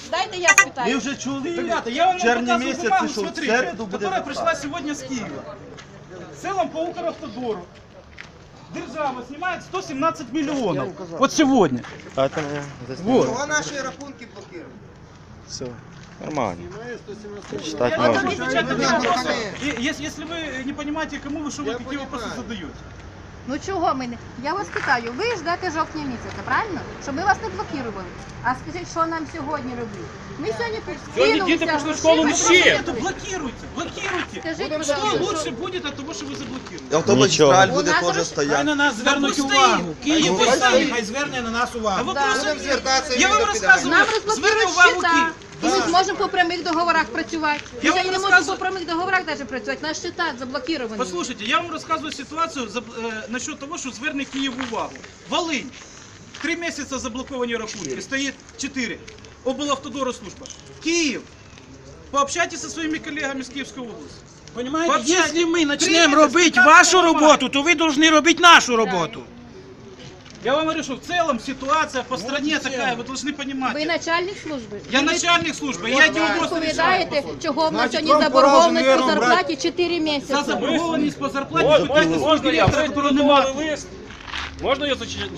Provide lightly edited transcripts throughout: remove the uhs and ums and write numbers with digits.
Дайте я спитаю. Ми вже чули, Ребята, я вам в червні показываю місяці, бумагу, що в смотрите, середу буде которая зарплата. пришла сегодня с Киева. В целом по Укравтодору держава снимает 117 миллионов. Вот сегодня. Вот. Чого наші рахунки блокують? Все, нормально. Я можно. могу отвечать на эти вопросы. И если вы не понимаете, кому вы, что вы, какие вопросы задаете. Ну чого ми не... Я вас питаю, ви ждете жовтня місяця, правильно? Щоб ми вас не блокували. А скажіть, що нам сьогодні робити? Ми сьогодні діти пішли в школу Блокируйте, блокируйте. Скажіть, Что будь лучше ласка, будет от того, что вы заблокируете? Автомагістраль У буде нас теж зараз- стояти. на нас звернуть увагу. Київ Хай поставить, хай зверне на нас А увагу. вопрос, Будемо звертатися я вам до рассказываю, нам зверни розблокують увагу щита. Київ. І ми зможемо по прямих договорах працювати. Ми Я вам сьогодні не можемо розказую- по прямих договорах навіть працювати. Наш щита заблокований. Послушайте, я вам рассказываю ситуацию насчет того, что зверне Київ увагу. Волынь. 3 месяца заблоковані рахунки, стоит 4. Облавтодору служба. Киев. Пообщайтесь со своими коллегами с Киевской области. Понимаете, Вообще, якщо ми 3 почнемо місяці робити 15 вашу мая. роботу, то ви повинні робити нашу роботу. Я вам говорю, что в целом ситуация по стране такая, вы должны понимать. Ви начальник служби? Я начальник службы, я эти вопросы решаю. Відповідаєте, чого в нас Значить, сьогодні вам пора заборгованість вже, по наверно, зарплаті 4 місяці. За заборгованість по зарплате Можна питайте я? свого директора, якого немає. лист. Можна я зачитати?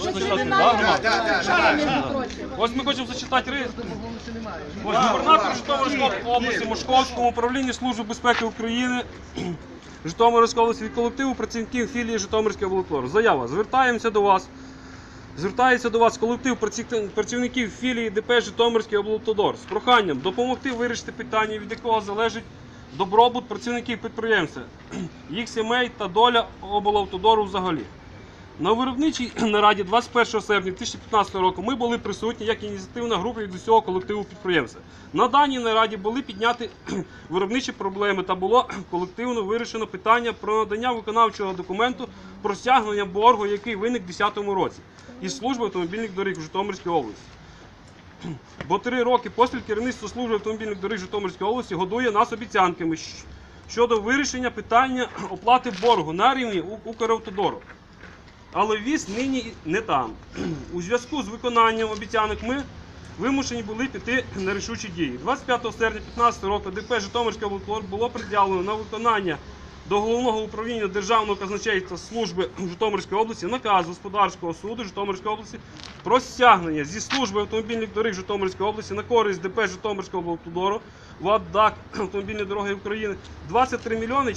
Ось ми хочемо зачитати лист. Ось губернатор Житомирської області, Мошковському управлінні Служби безпеки України, Житомирської області від колективу працівників філії Житомирський облавтодор. Заява. Звертається до вас колектив працівників філії ДП Житомирський облавтодор з проханням допомогти вирішити питання, від якого залежить добробут працівників підприємства, їх сімей та доля облавтодору взагалі. На виробничій нараді 21 серпня 2015 року ми були присутні як ініціативна група від усього колективу підприємства. На даній нараді були підняті виробничі проблеми та було колективно вирішено питання про надання виконавчого документу про стягнення боргу, який виник у 2010 році із служби автомобільних доріг в Житомирській області. Бо 3 роки поспіль керівництво служби автомобільних доріг Житомирської області годує нас обіцянками щодо вирішення питання оплати боргу на рівні Укравтодору. Але віз нині не там. У зв'язку з виконанням обіцянок ми вимушені були піти на рішучі дії. 25 серпня 2015 року ДП Житомирський облавтодор було приділено на виконання до Головного управління Державного казначейства служби Житомирської області наказу Господарського суду Житомирської області про стягнення зі служби автомобільних доріг Житомирської області на користь ДП Житомирського облавтодору ВАТ ДАК Автомобільні дороги України 23 мільйони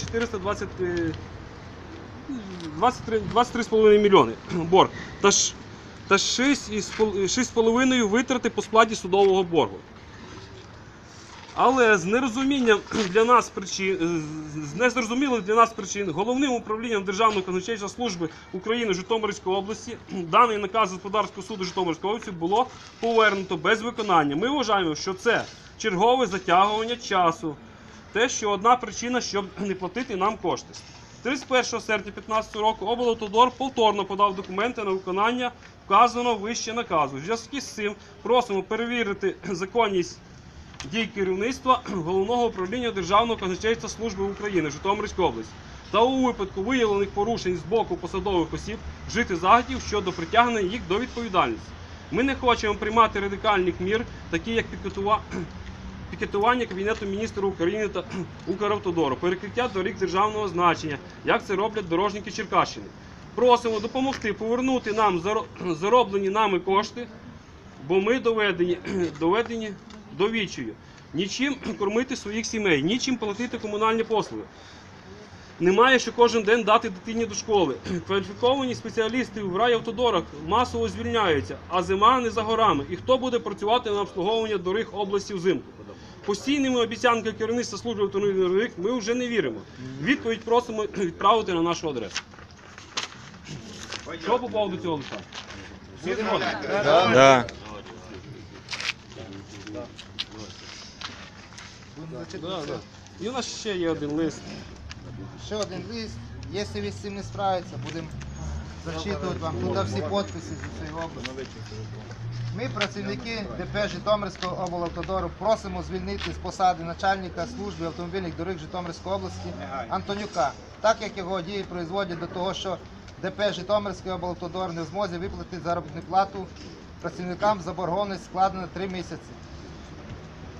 23,5 мільйони борг та 6,5 витрати по сплаті судового боргу. Але з незрозумілих для нас причин Головним управлінням Державної казначейства служби України Житомирської області даний наказ Господарського суду Житомирської області було повернуто без виконання. Ми вважаємо, що це чергове затягування часу. Те, що одна причина, щоб не платити нам кошти. 31 серпня 2015 року облавтодор повторно подав документи на виконання вказаного вище наказу. В зв'язку з цим просимо перевірити законність дій керівництва Головного управління Державного казначейства служби України в Житомирській області та у випадку виявлених порушень з боку посадових осіб вжити заходів щодо притягнення їх до відповідальності. Ми не хочемо приймати радикальних мір, такі як пікетування Кабінету міністрів України та Укравтодору, перекриття доріг державного значення, як це роблять дорожники Черкащини. Просимо допомогти повернути нам зароблені нами кошти, бо ми доведені до відчаю. Нічим кормити своїх сімей, нічим платити комунальні послуги. Немає що кожен день дати дитині до школи. Кваліфіковані спеціалісти в райавтодорах масово звільняються, а зима не за горами. І хто буде працювати на обслуговування доріг області взимку? Постійними обіцянками керівництва служби автомобільних доріг ми вже не віримо. Відповідь просимо відправити на нашу адресу. Що по поводу цього листа? Всі згодні? Да. І у нас ще є один лист. Ще один лист. Якщо ви з цим не справитеся, будемо зачитувати вам туди всі підписи з цієї області. Ми, працівники ДП Житомирського облавтодору, просимо звільнити з посади начальника служби автомобільних доріг Житомирської області Антонюка, так як його дії призводять до того, що ДП Житомирський облавтодор не в змозі виплатити заробітну плату працівникам, заборгованість складена 3 місяці.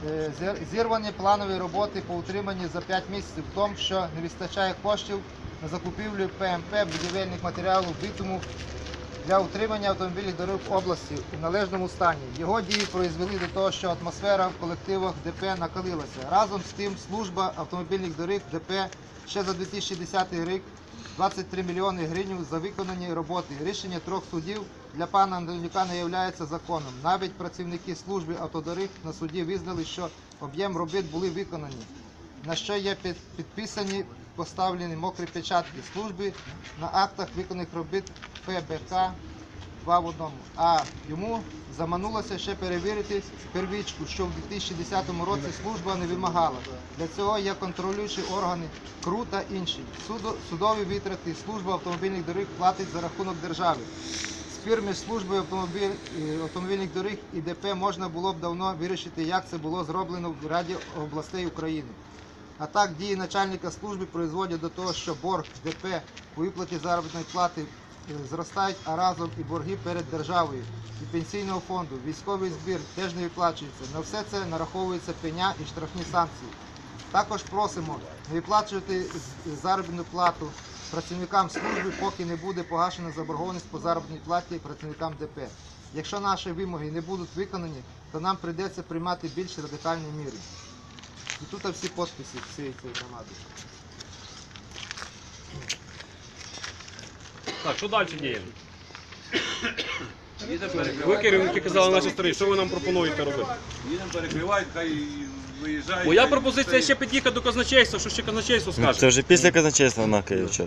Зірвані планові роботи по утриманні за 5 місяців в тому, що не вистачає коштів на закупівлю ПМП, будівельних матеріалів, бітуму для утримання автомобільних доріг області у належному стані. Його дії призвели до того, що атмосфера в колективах ДП накалилася. Разом з тим, служба автомобільних доріг ДП ще за 2010 рік 23 мільйони гривень за виконані роботи. Рішення 3 судів для пана Антонюка не є законом. Навіть працівники служби автодоріг на суді визнали, що об'єм робіт були виконані, на що є підписані поставлені мокрі печатки служби на актах виконаних робіт ПБК 2 в 1. А йому заманулося ще перевірити первічку, що в 2010 році служба не вимагала. Для цього є контролюючі органи КРУ та інші. Судові витрати служба автомобільних доріг платить за рахунок держави. Спір між службою автомобільних доріг і ДП можна було б давно вирішити, як це було зроблено в Раді областей України. А так, дії начальника служби призводять до того, що борг ДП у виплаті заробітної плати зростають, а разом і борги перед державою, і пенсійного фонду, військовий збір теж не виплачується. На все це нараховується пеня і штрафні санкції. Також просимо не виплачувати заробітну плату працівникам служби, поки не буде погашена заборгованість по заробітній платі працівникам ДП. Якщо наші вимоги не будуть виконані, то нам прийдеться приймати більш радикальні міри. І тут всі підписи всієї цієї громади. Так, що далі діємо? Ви, керівники, казали наші старі, що ви нам пропонуєте робити? Їдемо перекривають, хай виїжджають. Моя пропозиція ще під'їхати до казначейства, що ще казначейство Ну, скаже. це вже після казначейства на Київчат.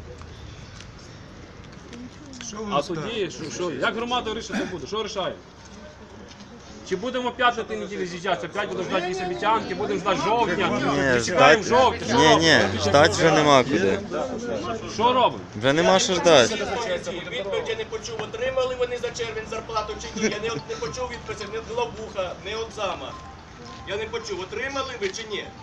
А тоді, як громада вирішити буде? Що вирішає? Чи будемо 5 неділі з'їжджатися, 5 будемо ждати якісь обіцянки, будемо ждати жовтня, чи чекаємо жовтня, що робимо? Ні, ждати вже нема куди. Що робимо? Вже нема що ждати. Відповідь я не почув, отримали вони за червень зарплату чи ні. Я не почув відповідь не від главбуха, не від зама. Я не почув, отримали ви чи ні?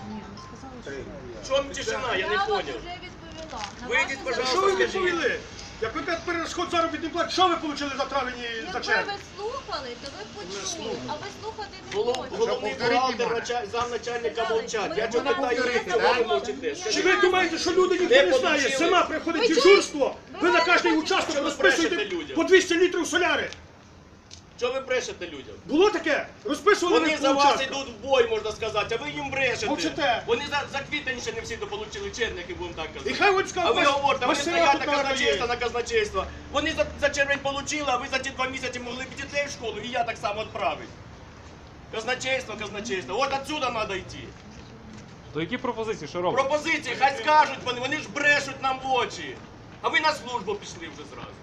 В чому тишина, я не поняв. Вийдіть, пожалуйста, скажіть. Як ви кажете, перерозход заробітної плати, що ви отримали за травень і за Якби червень? ви слухали, то ви почули, а ви слухати не хочете. Головний бухгалтер, замначальника мовчать. Я чого питаю, чого ви мовчите? Чи ви думаєте, що люди ніхто не знає? Зима приходить дежурство, ви на кожний участок розписуєте по 200 літрів соляри. Чого ви брешете людям? Було таке? Розписували Вони ви за по вас участках. йдуть в бой, можна сказати, а ви їм брешете. Мовчите. Вони за квітень ще не всі дополучили червняки, будемо так казати. І хай от А скажуть, ви говорите, вони ваш стоять сенат на казначейство, є. на казначейство. Вони за червень отримали, а ви за ті 2 місяці могли б дітей в школу, і я так само відправити. Казначейство, казначейство. От отсюда треба йти. То які пропозиції, що робимо? Пропозиції, хай скажуть вони ж брешуть нам в очі. А ви на службу пішли вже зразу.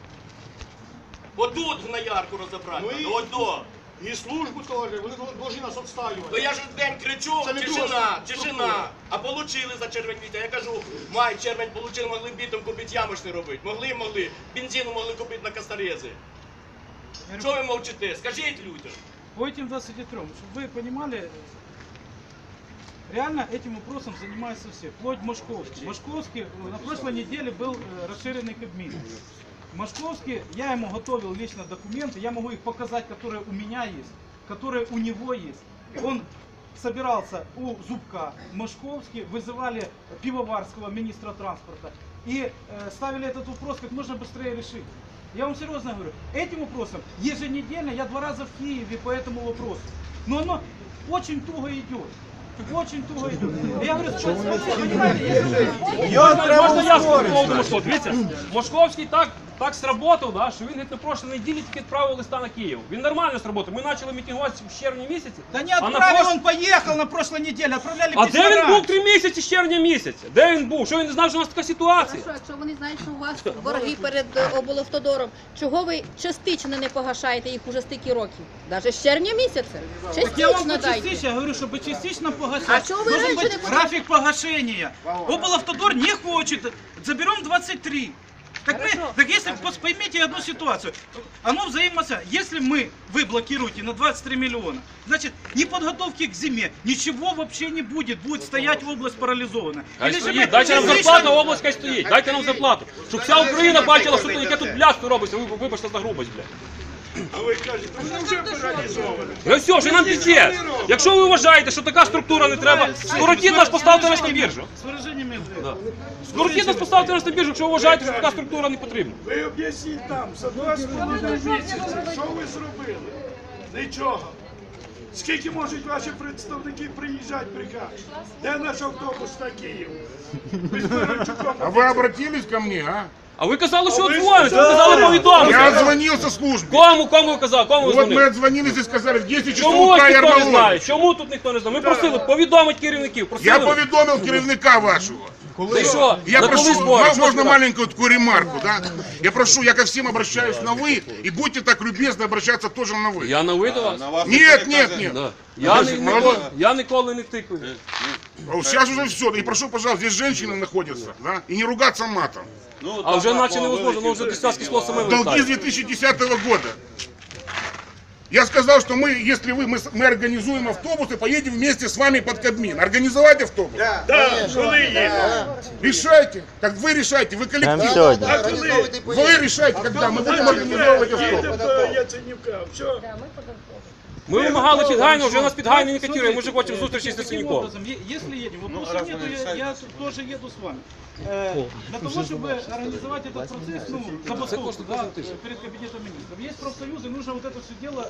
Отут на ярку розібрати, Ну і- от до. І службу теж, вони повинні нас То обстаювати. я ж день кричу, Це не друга тишина, структура. тишина. А получили за червень місяць. Я кажу, май, червень получили, могли бітом купити ямочний робити. Могли. Бензину могли купити на косторези. Що ви мовчите? Скажіть людям. По этим 23, чтобы вы понимали, реально этим вопросом занимаются все, вплоть Машковский. Машковский на прошлой неделе был расширенный Кабмин. Машковский, я ему готовил лично документы, я могу их показать, которые у меня есть, которые у него есть. Он собирался у Зубка, Машковский, вызывали Пивоварского, министра транспорта, и ставили этот вопрос как можно быстрее решить. Я вам серьезно говорю, этим вопросом еженедельно я 2 раза в Киеве по этому вопросу. Но оно очень туго идет. Очень туго идет. Я говорю, что понимаете, Можна я скажу по Машковському? Дивіться, Машковський так сработав, да, що він на прошлій неділі тільки відправив листа на Київ. Він нормально сработав. Ми почали мітингувати в червні місяці. Да не отправил, он поехал на прошлой неделе, отправляли А письма де він раньше. був 3 місяці з червня місяця? Де він був? Що він не знав, що у нас така ситуація? Хорошо, якщо вони знають, що у вас борги перед облавтодором, чого ви частично не погашаєте їх уже стільки років? Навіть з червня місяця. Так я вам Частично по дайте. частично, я говорю, чтобы частично погашать. А чего вы Должен раньше быть не погашали? график погашения. Облавтодор не хочет, заберем 23. Так, так если поймите одну ситуацию, оно взаимосвязано. Если вы блокируете на 23 миллиона, значит ни подготовки к зиме, ничего вообще не будет, будет стоять область парализована. Хай Или же стоїть, мы дайте нам фізично- зарплату, а область хай стоїть. Дайте нам зарплату. Щоб вся Україна бачила, що тут, яке тут блядство робиться. Вибачте за грубость, блядь. А ви кажете, вони вже паралізовані. Ну все, вже нам піздець. Якщо ви вважаєте, що така структура не треба, скоротіть нас, поставте нас на біржу. С выражениями. Скоротіть нас, поставте нас на біржу, якщо ви вважаєте, що така структура не потрібна. Ви об'ясніть нам, за 2,5 місяці, що ви зробили? Нічого. Скільки можуть ваші представники приїжджати бригад? Де наш автобус на Київ? Ми з Мирончуком. А вы обратились ко мне, а? А ви казали, що ви дзвоните, ви сказали. казали повідомити. Я отзвонился службе. Кому ви казали, кому ви Вот мы дзвонили? отзвонились и сказали, в 10 часов Чому утра ніхто не знає? Ярмолович. Чому тут ніхто не знає? Ми просили повідомити керівників. Я Просили. повідомив керівника вашого. Ти що? Я На коли прошу, збори? Що можно ти маленькую такую ремарку, да? Я прошу, я ко всем обращаюсь на «вы», и будьте так любезны обращаться тоже на «вы». Я на ви до вас? На вас Нет, ніхто не нет, каже. нет. Да. Молодой. Я ніколи не тикаю. Сейчас уже все. И прошу, пожалуйста, здесь женщины находятся, да? И не ругаться матом. Ну, А вже там наче такого невозможно, ну вже великий десятки слов саме Долги с вилітають. 2010 года. Я сказал, что мы, если мы организуем автобус и поедем вместе с вами под Кабмин. Организовать автобус? Да, коли є. Решайте. Как вы решаете, вы Прямо коллектив. сьогодні. А коли? Вы решайте, когда мы будем организовывать автобус. Їдемо до Яценюка. Все. Ми вимагали Підгайно, вже нас Підгайно не котирує, ми вже хочемо зустрічі з Таким Яценюком. образом, если едем, вопросов раз нету, вы решаете. я тоже еду с вами. Для того, чтобы организовать этот процесс, ну, забастовку, да, перед кабинетом министров, есть профсоюзы, нужно вот это все дело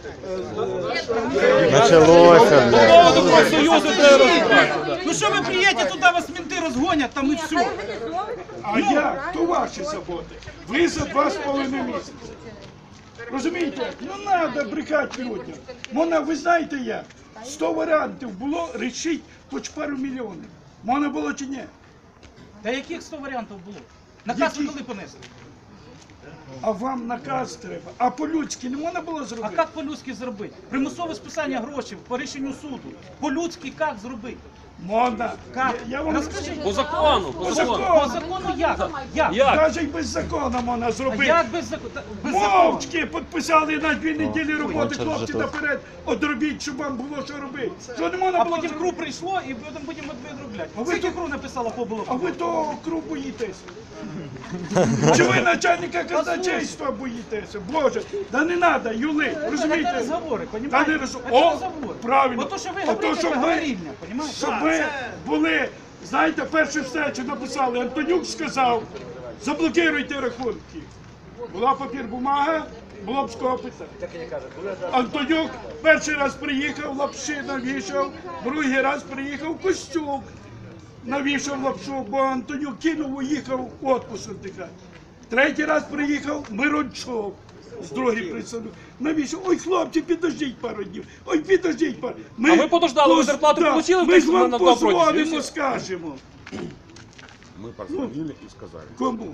Началося, По блядь. поводу профсоюзу треба розібратися. Ну что вы приедете туда, вас менты разгонят, там и все. А як? То ваші заботи. Ви за 2,5 місяці. Розумієте? Ну треба брехати людям. Можна, ви знаєте як? 100 варіантів було рішити хоч пару мільйонів. Можна було чи ні? Да яких 100 варіантів було? Наказ ви Яких? коли понесли? А вам наказ треба. А по-людськи не можна було А зробити? як по-людськи зробити? Примусове списання грошей по рішенню суду. По-людськи як зробити? Можна. Як? Я вам Розкажіть. По закону, по По закону. По закону як? Як? Як? навіть і без закону можна А зробити. як без закону? Без закону. Мовчки підписали на 2 неділі роботи, кончер хлопці жетон. наперед, одробіть, щоб вам було що робити. Що не можна А було потім зробити? КРУ прийшло і потім будемо відробляти. А ви Скільки тут- КРУ написала по було? А ви того КРУ боїтеся? Чи ви начальника казначейства боїтеся? Боже, да не треба, юли, Это розумієте? разговоры, Та не понимаете? роз... Это О, разговоры. правильно. Вот то, что вы Ото, говорите, щоб это ми, говорильня, понимаете? щоб ми були, знаєте, першу встречу написали, Антонюк сказав, заблокируйте рахунки. Була папір бумага, було б з кого питати. Антонюк перший раз приїхав, лапши навішав, другий раз приїхав, Костюк навішав лапшу, бо Антонюк кинув, уїхав в отпуск віддихати. Третій раз приїхав Мирончук з другий представник. Навіщо? Ой, хлопці, підождіть пару днів. Ой, підождіть пару. А ви подождали, ви зарплату получили в Ми ж тих, вам на напротязі, і позвонимо, все. скажемо. Мы позвонили и сказали. Кому?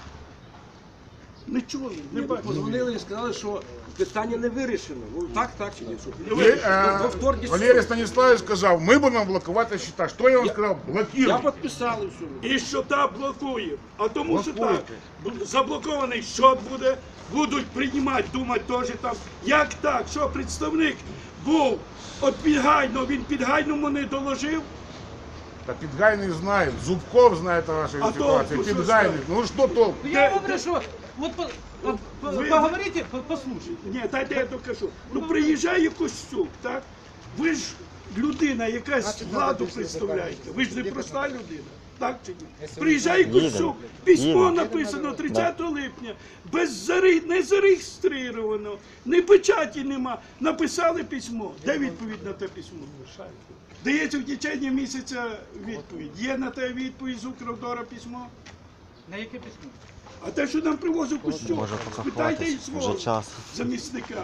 Не чули, не бачили. Позвонили і сказали, що питання не вирішено. Ну так чи ні? Валерий Станиславович сказал, мы будем блокировать счета. Что я вам сказал? Я Блокируй. підписав і все. І щота блокує. А тому що Блокуйте. так, заблокований щот буде, будуть приймати, думати теж там. Як так? Що представник був от Підгайного, він Підгайному не доложив? Да Підгайный знает, Зубков знает о вашей А ситуации. толку, что Підгайный, ну что толку? Ну, я вам говорю, что вот поговорите, послушайте. Ні, дайте я докажу. Ну приїжджає Костюк, так? Ви ж людина, якась владу представляєте. Ви ж не проста людина. Так чи ні? Приїжджає Костюк, письмо написано 30 липня, не зареєстровано, ні печаті нема. Написали письмо. Де відповідь на те письмо? Дається в течение місяця відповідь. Є на те відповідь з Укравтора письмо? На яке письмо? А те, що нам привозив Костюк, Може спитайте і покахватись, свого вже час. замісника.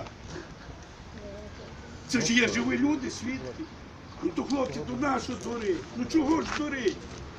Це ж є живі люди, свідки. Ну то хлопці, то нащо дурить? Ну чого ж дурить?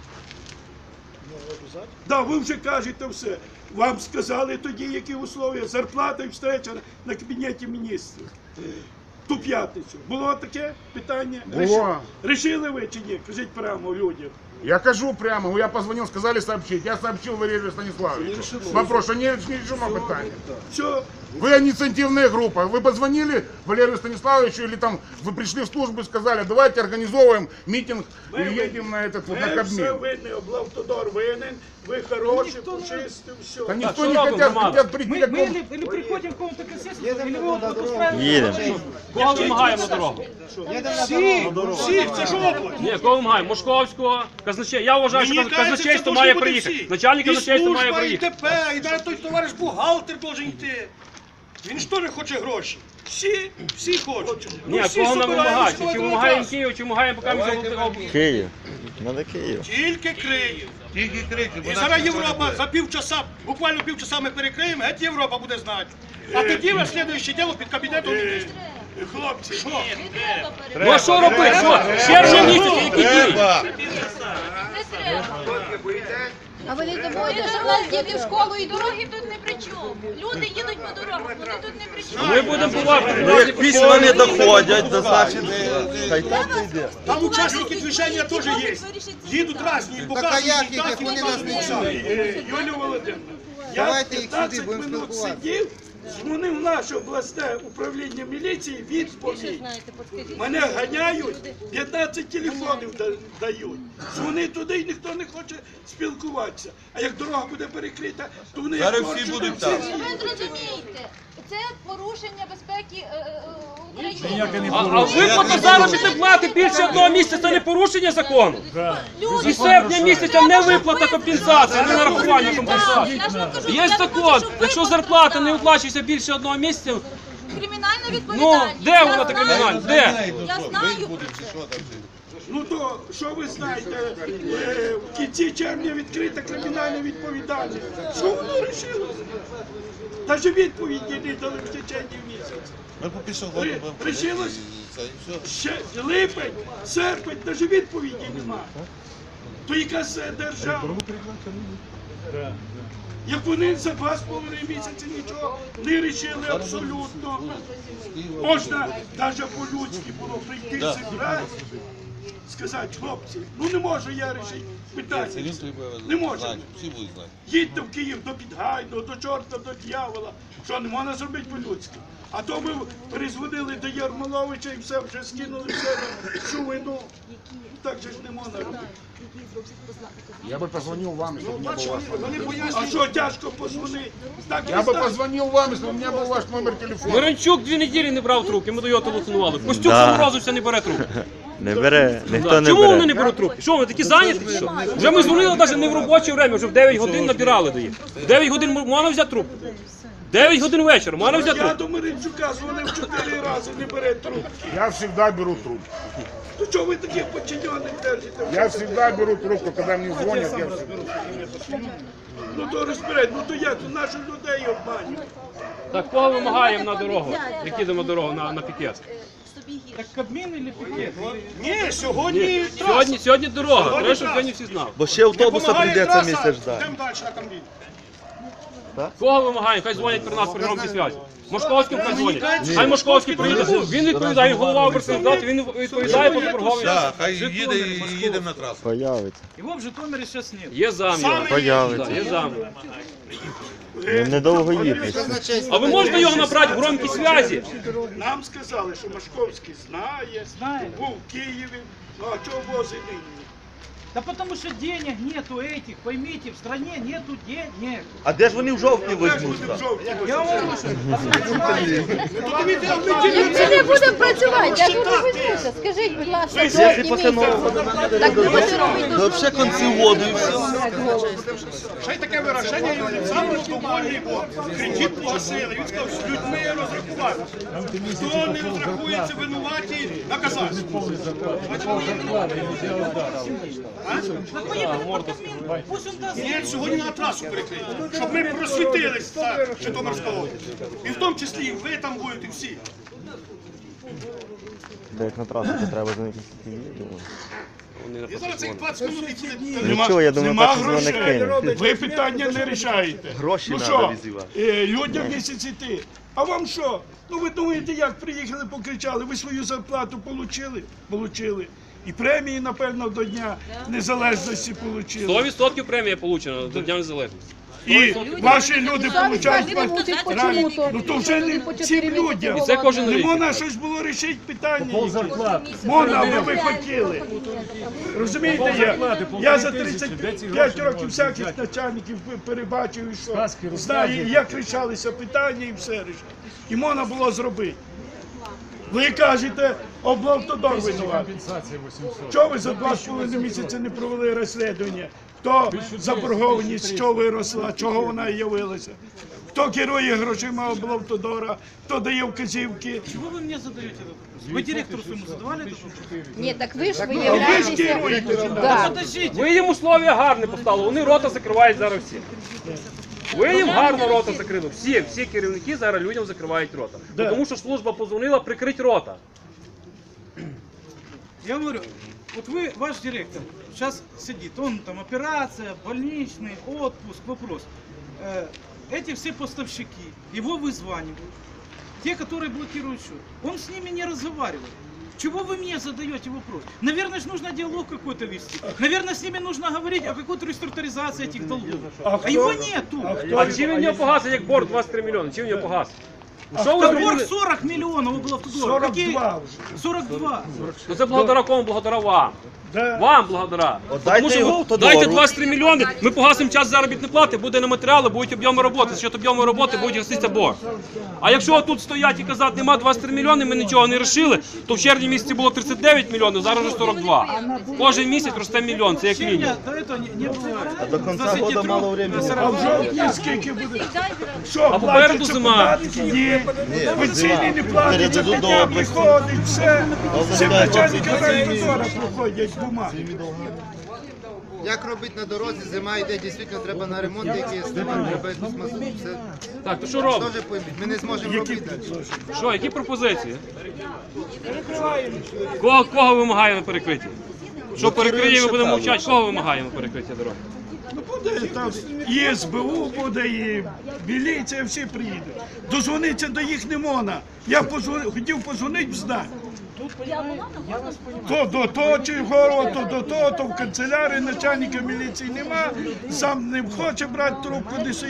Да, ви вже кажете все. Вам сказали тоді, які условия, зарплата і встреча на кабінеті міністрів. Ту п'ятницю. Було таке питання? Було. Рішили ви чи ні? Кажіть прямо людям. Я кажу прямо, я позвонил, сказали сообщить. Я сообщил Валерию Станиславовичу. Вопрос, что не решено питание. Все, Вы инициативная группа. Вы позвонили Валерию Станиславовичу или там вы пришли в службу и сказали, давайте организовываем митинг и едем на этот вот, на Ми все Кабмин. винні, облавтодор винен, ви хороші, пушисті, все. Да никто что не робимо, хотят прийти Мы, к мы какому... или приходим к какому-то консенсусу, или вы вот устраиваете... Їдемо. Кого вимагаємо на дорогу? Всіх, це ж область. Ні, кого вимагаємо? Мошковського, казначейства. Я вважаю, що Мені кажеться, казначейство це має должны бути приїхати. всі. Начальник І казначейства має служба, приїхати. І ТП, і навіть той товариш бухгалтер должен йти. Він ж теж хоче гроші. Всі хочуть. Ні, всі кого нам собираємося, вимагають? Чи давайте вимагаємо на Київ, чи вимагаємо поки ми область? Київ. Надо Київ. Тільки Київ. І зараз Європа за півчаса, буквально півчаса ми перекриємо, геть Європа буде знати. А тоді ви слідуюче діло під кабінетом міністрів. Хлопці, що? Ну а що робити? Що? Червня місяць, які дії? А ви не думаєте, Що в нас діти в школу і дороги тут не при чому. Люди їдуть по дорогах, вони тут не при чому. Ми будемо поважати. Ну як письма не доходять, то значить хай так йде. Там учасники движення теж є. Їдуть різні, і Так а як показують, їх, як вони нас не чують? Юлія Володимирівна, Давайте я їх сюди, 15 будемо минут спілкуватися. сидів, дзвонив в наше обласне управління міліції, відповідь. Мене ганяють, 15 телефонів дають. Дзвони туди і ніхто не хоче спілкуватися. А як дорога буде перекрита, то вони Зараз як всі хочуть, будуть так там. всі Ви зрозумієте, це порушення безпеки України. А виплата заробітної плати більше 1 місяця – це не порушення закону? Люди, І серпня місяця не виплата компенсації, не нарахування компенсації. Я ж вам кажу, Є я закон, хочу, щоб якщо виплата зарплата не була. виплачується більше 1 місяця, Кримінальна ну відповідальність. де Я вона та знаю, кримінальна? Де? Я знаю про це. Ну то, що ви знаєте, в кінці червня відкрита кримінальна відповідальність. Що воно вирішилося? Навіть відповіді не дали в течение місяця. Рішилось ще липень, серпень, навіть відповіді немає. То якась держава. Як вони за 2,5 місяці нічого не рішили абсолютно. Можна навіть по-людськи було прийти зібрати, сказати, хлопці, ну не можу я рішити питання. Не можу. Їдьте в Київ до Підгайного, до чорта, до дьявола. Що, не можна зробити по-людськи? А то ми перезвонили до Ярмоловича і все вже скинули в себе всю вину. Так же ж не можна робити. Я бы позвонил вам, если бы у меня был ваш номер. А що тяжко позвонити? Так Я бы позвонил вам, если бы у меня был ваш номер телефона. Миранчук 2 неділі не брав трубки, ми до його телефонували. Костюк Да. заморозився, не бере трубки. Не бере, ніхто не Чому вони не бере. беруть трубки? Що, вони такі зайняті? чи Що? Вже ми дзвонили навіть не в робоче время, вже в 9 годин набирали до їх. В 9 годин можна взяти трубку? 9 годин вечора, можна взяти Я трубку? до Миринчука дзвонив 4 рази, не бере трубки. Я всегда беру трубку. То чого ви таких подчинених держите? Я всегда беру трубку, когда мне звонят. Я всегда... Ну то розберіть, ну то як, то наших людей обманюють. Так кого вимагаємо на дорогу? Як їдемо дорогу на пікет? Так Кабмин или пикет? Ні, сьогодні траса. Сьогодні дорога, треба, щоб сьогодні всі знали. Бо ще автобуса прийдеться місяць ждати. Йдемо далі на Кабмін. Кого вимагаємо? Хай дзвонять при нас при громкій зв'язі. Мошковським хай дзвонять. Хай Мошковський приїде, він відповідає, він голова обласної, він відповідає по торговій. Хай їде і їдемо на трасу. Появиться. Его в Житомире сейчас нет. Є зам його. Появиться. Є зам. Він недовго їхати. А ви можете його набрати в громкій зв'язі? Нам сказали, що Машковський знає, був в Києві, ну а чого возить нині? Да потому что денег нету этих, поймите, в стране нету денег. А де ж вони в жовтні візьмуть? Я вам говорю, що Якщо не будемо працювати, як ви візьмете? Скажіть, будь ласка, жовтні місяці. Так будете робити до Взагалі конці воду і все. Ще й таке вираження, він сам довольний, бо кредит погасили. Він сказав, з людьми розрахувати. Хто не розрахується винуваті, наказати. пусть он даст. Ні, сьогодні на трасу перекрити, щоб ми просвітились за Житомирська область. І в тому числі і ви там будете всі. Де як на трасу, то треба за якісь І зараз цих 20 минут і буде. Нічого, я думаю, Нема так що вони грошей. кинуть. Ви питання не рішаєте. Гроші Ну треба що, візивати. людям місяць іти. А вам що? Ну ви думаєте, як приїхали, покричали, ви свою зарплату получили? Получили. І премії, напевно, до Дня Незалежності получили. 100% премія получена до Дня Незалежності. І ваші люди получають. не мучить Правильно. почему-то. Ну то вже не цим людям. І це кожен Не рік. можна щось було рішити питання. Можна, аби ви хотіли. Розумієте, я за 35 років всяких начальників перебачив, і що знаю, як рішалися питання і все рішали. І можна було зробити. Ви кажете, облавтодор винуватий. Чого ви за 2,5 місяці не провели розслідування? Хто заборгованість, що виросла, чого вона явилася? Хто керує грошима облавтодора, хто дає вказівки? Чего вы мне задаете этот вопрос? Вы директору своему задавали этот вопрос? Ні, так ви ж Ви ж виявляєтеся. керуєте. Да. Подождите. Ви їм условия гарні поставили, вони рота закривають зараз всі. Ви їм гарно рота закрили. Всі керівники зараз людям закривають рота. Да. Тому що служба позвонила прикрити рота. Я говорю, вот вы, ваш директор, сейчас сидит, он там операция, больничный, отпуск, вопрос. Эти все поставщики, его вызванивают, те, которые блокируют счет. Он с ними не разговаривает. Чего вы мне задаете вопрос? Наверное, же нужно диалог какой-то вести. Наверное, с ними нужно говорить о какой-то реструктуризации этих долгов. А его нету. А чим він його погасить, як борг 23 мільйони? Чим він його погасить? Що ви Борг зробили? 40 миллионов было в 42 вже. 42. Ну це благодаря кому? Благодаря вам. Да. Вам благодаря. Дайте його автодору. Дайте 23 мільйони, ми погасимо час заробітної плати, буде на матеріали, будуть об'єми роботи. Що об'єми роботи, буде гаситися борг. А якщо тут стоять і казати, нема 23 мільйони, ми нічого не вирішили, то в червні місяці було 39 мільйонів, зараз вже 42. Кожен місяць росте мільйон, це як мінімум. Червня до этого не бывает. А до конца года мало времени. А в жовтні скільки буде? Що, А попереду платяться зима. податки? Ні. Пенсійні не Переведу платяться, до питання області. приходить, все. Всім начальникам хлопці, райвідора проходять бумаги. Як робити на дорозі, зима йде, дійсно треба на ремонт, який треба якусь масу. Це Так, то що робимо? теж пойміть, ми не зможемо робити. Що, які пропозиції? Кого вимагаємо перекриття? Що перекриємо, будемо мовчати, кого вимагаємо перекриття дороги? Ну буде там і СБУ буде, і міліція, всі приїдуть. Дозвонитися до їх не можна. Я хотів позвонити, знати. То до того чого, то до того, то в канцелярії начальника міліції нема, сам не хоче брати трубку, не